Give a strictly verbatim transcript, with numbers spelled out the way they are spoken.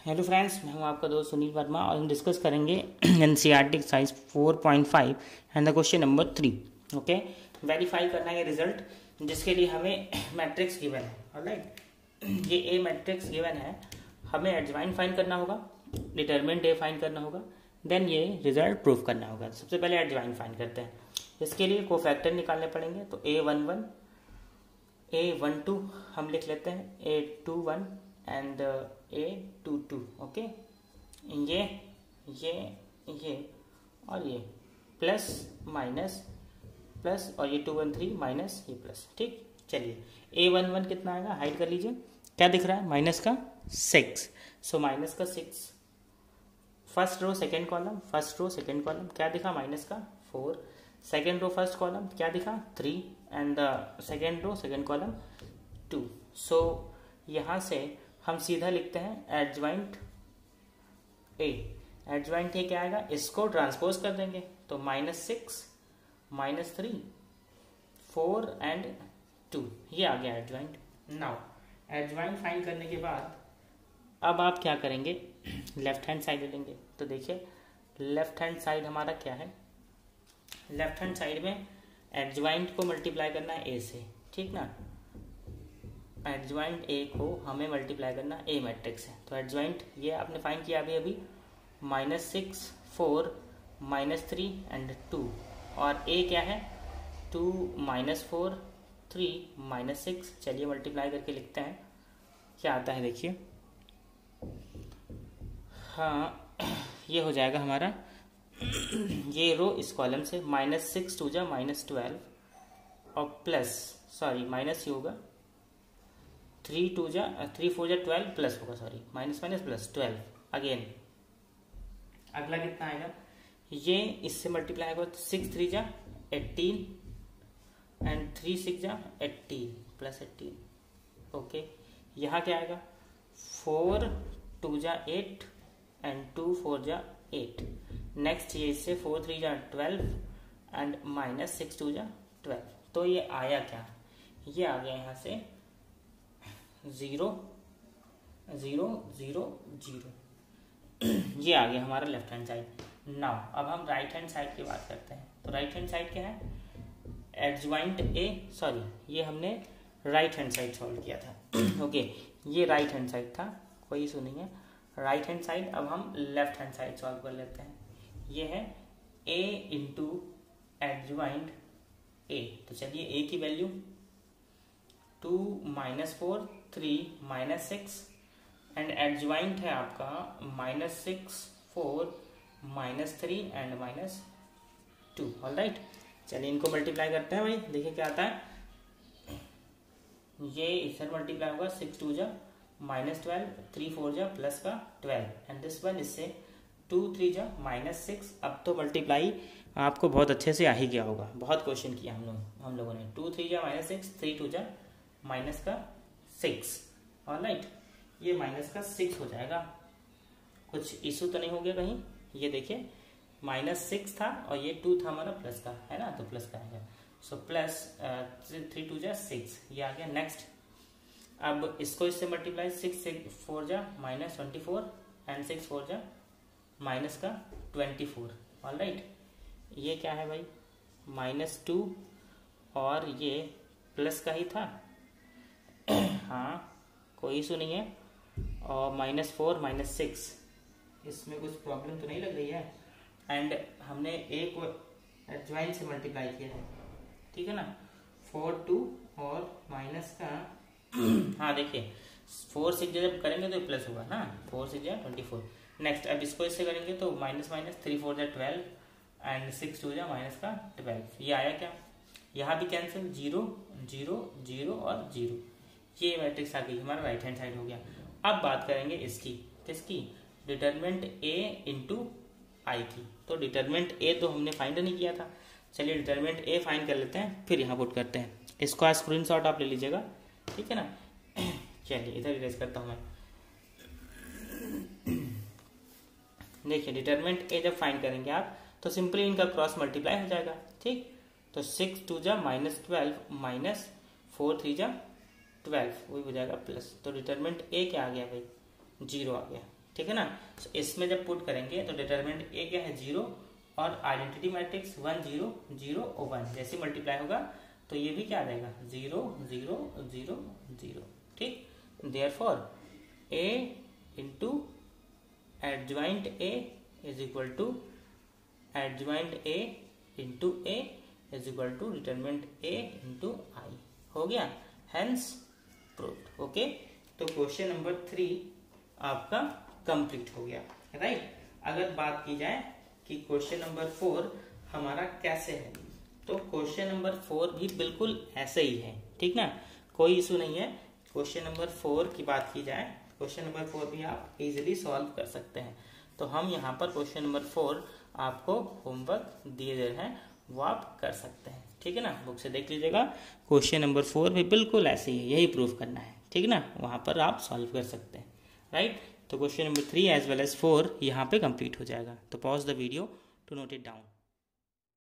Hello friends, मैं हूं आपका दोस्त सुनील वर्मा और हम डिस्कस करेंगे NCERT exercise four point five and the question number three. Okay, verify करना है रिजल्ट जिसके लिए हमें मैट्रिक्स गिवन है। ऑलराइट, ये ए मैट्रिक्स गिवन है, हमें एडजॉइन फाइंड करना होगा, डिटरमिनेंट ए फाइंड करना होगा, देन ये रिजल्ट प्रूव करना होगा। सबसे पहले एडजॉइन फाइंड करते हैं। इसके लिए कोफैक्टर निकालने पड़ेंगे, तो A one one A one two हम लिख लेते हैं, A two one and A two two. Okay, ये ये ये और ये प्लस माइनस प्लस और ये टू वन थ्री माइनस ये प्लस। ठीक, चलिए ए वन वन कितना आएगा, हाइड कर लीजिए, क्या दिख रहा है, माइनस का सिक्स। सो माइनस का six, first row second column, first row second column क्या दिखा, माइनस का four, second row first column क्या दिखा, three and the second row second column two. So यहां से हम सीधा लिखते हैं एडजॉइंट ए। एडजॉइंट ए क्या आएगा, इसको ट्रांसपोज कर देंगे तो minus six minus three four and two, ये आ गया एडजॉइंट। नाउ एडजॉइंट फाइंड करने के बाद अब आप क्या करेंगे, लेफ्ट हैंड साइड लेंगे। तो देखिए लेफ्ट हैंड साइड हमारा क्या है, लेफ्ट हैंड साइड में एडजॉइंट को मल्टीप्लाई करना है ए से। ठीक ना, एडजॉइंट ए को हमें मल्टीप्लाई करना ए मैट्रिक्स है। तो एडजॉइंट ये आपने फाइंड किया अभी अभी, minus six four minus three and two, और ए क्या है, two minus four three minus six. चलिए मल्टीप्लाई करके लिखते हैं क्या आता है, देखिए। हाँ, ये हो जाएगा हमारा ये रो इस कॉलम से, माइनस सिक्स टू जा माइनस ट्वेल्व और प्लस सॉरी माइनस ही होगा, थ्री टू जा थ्री फोर जा ट्वेल्व प्लस होगा, sorry minus minus plus twelve again. अगला कितना आएगा, ये इससे मल्टीप्लाई होगा, सिक्स थ्री जा एट्टीन एंड थ्री सिक्स जा एट्टीन प्लस एट्टीन। ओके, यहाँ क्या आएगा, फोर टू जा एट एंड टू फोर जा एट। नेक्स्ट ये इससे फोर थ्री जा twelve and minus six two जा ट्वेल्व। तो ये आया क्या, ये आ गया यहाँ से जीरो जीरो जीरो जीरो ये आ गया हमारा लेफ्ट हैंड साइड। नाउ अब हम राइट हैंड साइड की बात करते हैं। तो राइट हैंड साइड क्या है, एडजॉइंट ए, सॉरी ये हमने राइट हैंड साइड सॉल्व किया था। ओके, ये राइट हैंड साइड था, कोई इशू नहीं है। राइट हैंड साइड अब हम लेफ्ट हैंड साइड सॉल्व कर लेते हैं। ये है ए इंटू एडजॉइंट ए। तो चलिए ए की value two minus four three minus six and adjoint है आपका minus six four minus three and minus two. Alright, चलिए इनको मल्टीप्लाई करते हैं भाई, देखिए क्या आता है। ये इससे मल्टीप्लाई होगा, सिक्स टू जा माइनस ट्वेल्व, थ्री फोर जा प्लस का ट्वेल्व एंड दिस वन इससे टू थ्री जा माइनस सिक्स। अब तो मल्टीप्लाई आपको बहुत अच्छे से आ ही गया होगा, बहुत क्वेश्चन किया हम लोग हम लोगों ने। टू थ्री जा माइनस सिक्स, थ्री टू जा माइनस का सिक्स। ऑलराइट, ये माइनस का सिक्स हो जाएगा, कुछ इशू तो नहीं हो गया कहीं। ये देखिए माइनस सिक्स था और ये टू था हमारा प्लस का, है ना, तो प्लस का आएगा। सो प्लस थ्री टू जा सिक्स, ये आ गया। नेक्स्ट अब इसको इससे मल्टीप्लाई, सिक्स फोर जा minus twenty four and six four जा माइनस का ट्वेंटी फोर। ऑलराइट, ये क्या है भाई, माइनस टू और ये प्लस का ही था हाँ कोई इशू नहीं है। और माइनस फोर माइनस सिक्स, इसमें कुछ प्रॉब्लम तो नहीं लग रही है। एंड हमने ए को एडजॉइंट से मल्टीप्लाई किया है, ठीक है ना, फोर टू और माइनस का हाँ देखिए फोर सिक्स जब करेंगे तो प्लस होगा ना, फोर सिक्स जा ट्वेंटी फोर। नेक्स्ट अब इसको इससे करेंगे तो माइनस माइनस थ्री फोर जा ट्वेल्व एंड सिक्स टू जा माइनस का ट्वेल्व। ये आया क्या, यहाँ भी कैंसिल, जीरो जीरो जीरो और जीरो। ये मैट्रिक्स आ गई, हमारा राइट हैंड साइड हो गया। अब बात करेंगे इसकी, किसकी, डिटरमिनेंट ए इंटू आई की। तो डिटरमिनेंट ए तो हमने फाइंड नहीं किया था, चलिए डिटरमिनेंट ए फाइंड कर लेते हैं, फिर यहाँ पुट करते हैं। इसको आज स्क्रीनशॉट आप ले लीजिएगा, ठीक है ना। चलिए इधर इरेज करता हूँ मैं। देखिए डिटरमिनेंट ए जब फाइंड करेंगे आप तो सिंपली इनका क्रॉस मल्टीप्लाई हो जाएगा। ठीक, तो सिक्स टू जा minus twelve minus four three जा ट्वेल्व, वही हो जाएगा प्लस। तो डिटरमिनेंट ए क्या आ गया भाई, जीरो आ गया। ठीक है ना। so, इसमें जब पुट करेंगे तो डिटरमिनेंट ए क्या है, जीरो, और identity matrix one zero zero और वन, जैसे मल्टीप्लाई होगा तो ये भी क्या आ जाएगा, जीरो जीरो जीरो जीरो। ठीक, therefore A into adjoint A is equal to adjoint A into A is equal to determinant A into I, हो गया, हेंस प्रूव्ड। ओके, तो क्वेश्चन नंबर थ्री आपका कंप्लीट हो गया, राइट। अगर बात की जाए कि क्वेश्चन नंबर फोर हमारा कैसे है, तो क्वेश्चन नंबर फोर भी बिल्कुल ऐसे ही है, ठीक ना, कोई इशू नहीं है। क्वेश्चन नंबर फोर की बात की जाए, क्वेश्चन नंबर फोर भी आप इजीली सॉल्व कर सकते हैं। तो हम यहाँ पर क्वेश्चन नंबर फोर आपको होमवर्क दिए गए हैं, वो आप कर सकते हैं, ठीक है ना। बुक से देख लीजिएगा, क्वेश्चन नंबर फोर भी बिल्कुल ऐसे ही है, यही प्रूव करना है, ठीक ना, वहाँ पर आप सॉल्व कर सकते हैं, राइट। तो question number three as well as four यहाँ पे कंप्लीट हो जाएगा। तो pause the video to note it down.